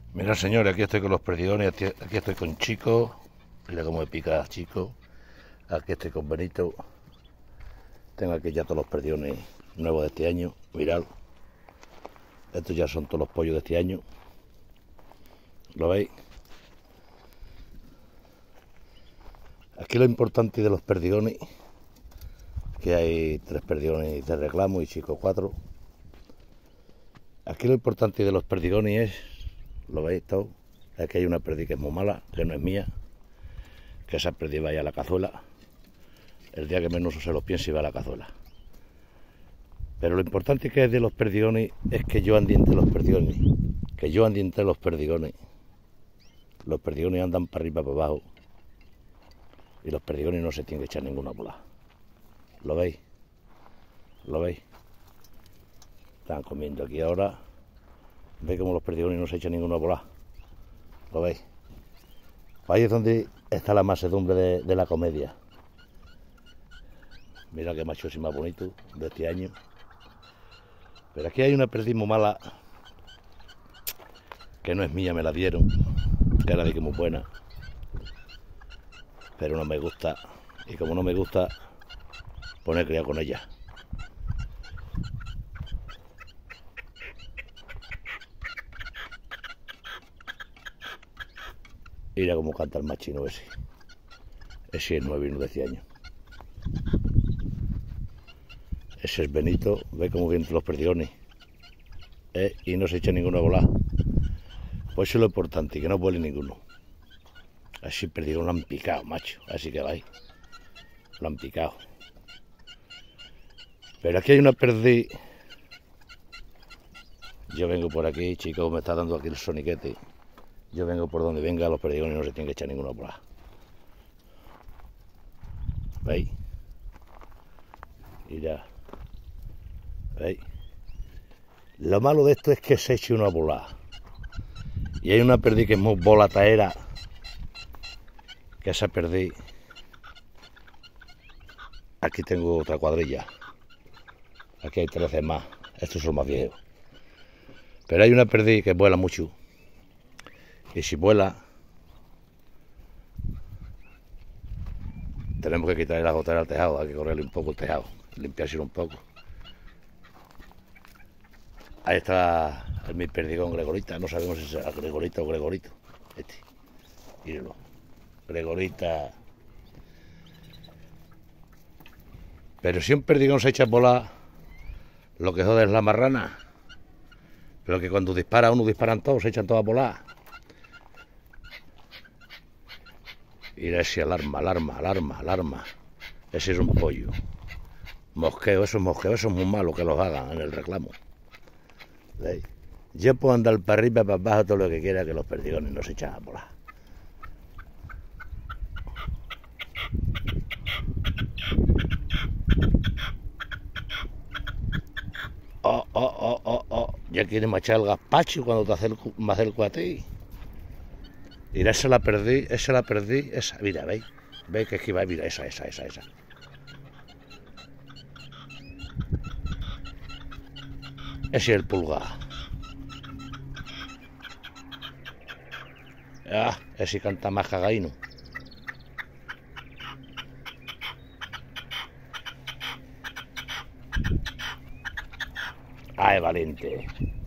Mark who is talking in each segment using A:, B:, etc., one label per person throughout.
A: Mira, señores, aquí estoy con los perdigones, aquí estoy con Chico. Mira cómo me pica Chico. Aquí estoy con Benito. Tengo aquí ya todos los perdigones nuevos de este año. Mirad. Estos ya son todos los pollos de este año. ¿Lo veis? Aquí lo importante de los perdigones, que hay 3 perdigones de reclamo y Chico 4. Aquí lo importante de los perdigones es, lo veis todo, es que hay una perdiz que es muy mala, que no es mía, que esa perdiz vaya a la cazuela. El día que menos se lo piense va a la cazuela. Pero lo importante que es de los perdigones es que yo andiente los perdigones, que yo andiente los perdigones. Los perdigones andan para arriba, para abajo, y los perdigones no se tienen que echar ninguna bola. ¿Lo veis? ¿Lo veis? Están comiendo aquí ahora. ¿Veis cómo los perdigones no se echan ninguna bola? ¿Lo veis? Ahí es donde está la mansedumbre de la comedia. Mira qué macho más bonito de este año. Pero aquí hay una perdiz muy mala, que no es mía, me la dieron, que era de que muy buena, pero no me gusta, y como no me gusta, poner criado con ella. Mira cómo canta el machino ese. Ese es nuevino de este año. Ese es Benito, ve cómo vienen los perdigones. Y no se echa ninguna bola. Pues eso es lo importante, que no vuele ninguno. Así perdigones lo han picado, macho. Así que vais. Lo han picado. Pero aquí hay una perdiz. Yo vengo por aquí, chicos, me está dando aquí el soniquete. Yo vengo por donde venga, los perdigones no se tienen que echar ninguna bola. ¿Veis? Mira. ¿Veis? Lo malo de esto es que se eche una bola. Y hay una perdiz que es muy volataera, que esa perdiz. Aquí tengo otra cuadrilla. Aquí hay 13 más. Estos son más viejos. Pero hay una perdiz que vuela mucho. Y si vuela, tenemos que quitarle la gotera al tejado. Hay que correrle un poco el tejado, limpiárselo un poco. Ahí está mi perdigón Gregorita. No sabemos si es Gregorita o Gregorito. Este. Mírenlo. Gregorita. Pero si un perdigón se echa a volar, lo que jode es la marrana. Pero que cuando dispara uno, disparan todos, se echan todos a volar. Mira ese alarma. Ese es un pollo. Mosqueo, eso es muy malo que los hagan en el reclamo. ¿Veis? Yo puedo andar para arriba, para abajo, todo lo que quiera, que los perdigones no se echan a volar. Oh. Ya quiere machar el gazpacho cuando me acerco a ti. Mira, esa la perdí. Esa, mira, ¿veis? ¿Veis que esquiva? Mira, esa. Ese es el pulgar. Ese canta más cagaíno. Es valiente.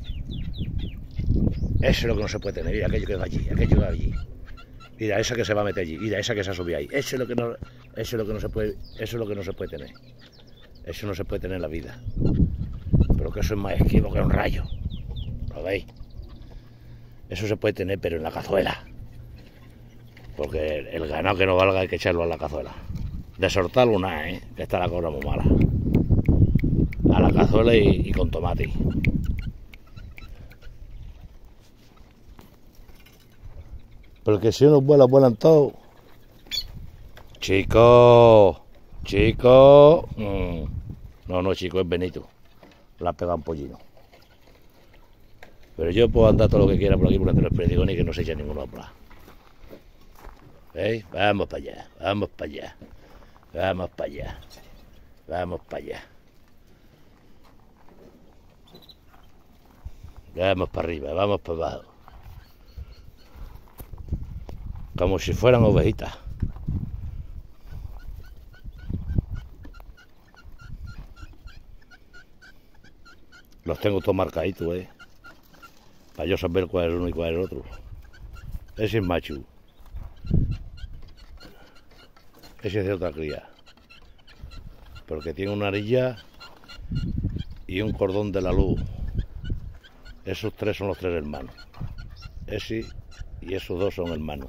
A: Eso es lo que no se puede tener. Mira, aquello que va allí. Mira, esa que se va a meter allí. Mira, esa que se ha subido ahí. Eso es lo que no se puede tener. Eso no se puede tener en la vida. Pero que eso es más esquivo que un rayo. ¿Lo veis? Eso se puede tener, pero en la cazuela. Porque el ganado que no valga hay que echarlo a la cazuela. De sortal una, que está la cobra muy mala. A la cazuela y con tomate. Pero que si uno vuelan todos. Chico. No, chico, es Benito. Le ha pegado un pollino. Pero yo puedo andar todo lo que quiera por aquí por entre los perdigones y que no se eche ninguno a volar. ¿Veis? Vamos para allá. Vamos para arriba, vamos para abajo. como si fueran ovejitas. Los tengo todos marcaditos, para yo saber cuál es uno y cuál es el otro. Ese es macho. Ese es de otra cría. Porque tiene una arilla y un cordón de la luz. Esos tres son los tres hermanos. Ese y esos dos son hermanos.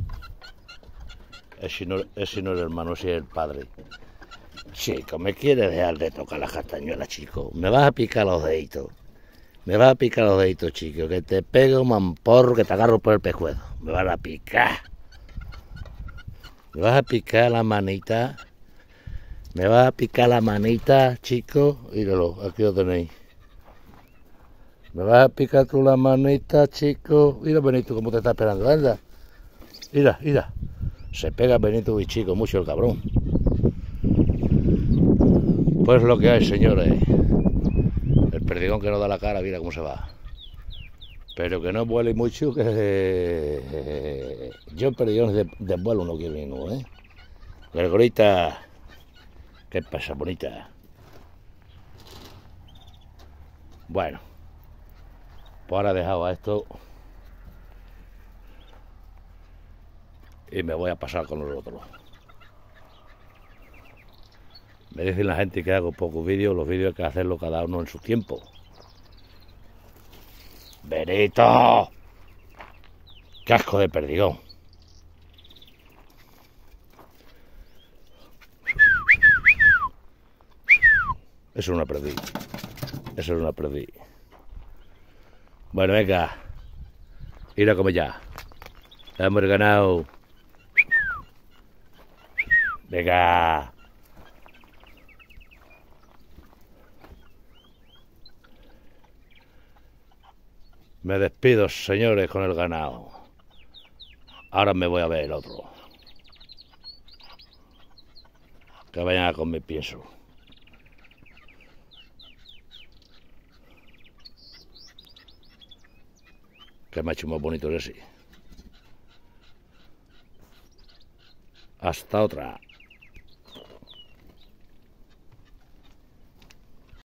A: Ese no es el hermano, ese es el padre. Chico, ¿me quieres dejar de tocar la castañuela, chico? Me vas a picar los deditos. Me vas a picar los deditos, chico. Que te pego un mamporro que te agarro por el pescuezo. Me vas a picar. Me vas a picar la manita. Me vas a picar la manita, chico. Míralo, aquí lo tenéis. Me vas a picar tú la manita, chico. Mira, Benito, cómo te está esperando. Anda. Mira, mira. Se pega Benito y chico mucho el cabrón. Pues lo que hay, señores. El perdigón que no da la cara, mira cómo se va. Pero que no vuele mucho, que yo perdigones de vuelo no quiero ninguno, Gregorita, ¿qué pasa, bonita? Bueno, pues ahora he dejado a esto y me voy a pasar con los otros. Me dicen la gente que hago pocos vídeos, los vídeos hay que hacerlo cada uno en su tiempo. ¡Benito! ¡Casco de perdigón! Eso es una perdiz. Eso es una perdiz. Bueno, venga. Ir a comer ya. Hemos ganado. Venga. Me despido, señores, con el ganado. Ahora me voy a ver el otro. Que vayan a comer pienso. Qué macho más bonito es ese. Hasta otra.